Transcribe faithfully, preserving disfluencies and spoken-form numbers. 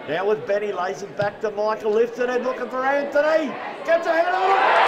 Now with Benny, lays it back to Michael, lifts it in, looking for Anthony. Gets ahead of it.